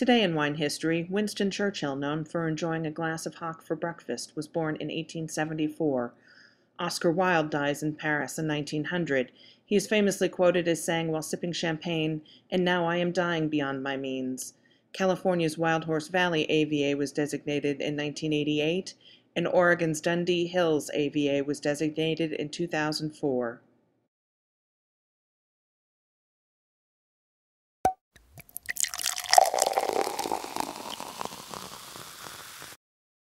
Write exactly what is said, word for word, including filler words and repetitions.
Today in wine history, Winston Churchill, known for enjoying a glass of hock for breakfast, was born in eighteen seventy-four. Oscar Wilde dies in Paris in nineteen hundred. He is famously quoted as saying while sipping champagne, "And now I am dying beyond my means." California's Wild Horse Valley A V A was designated in nineteen eighty-eight, and Oregon's Dundee Hills A V A was designated in two thousand four.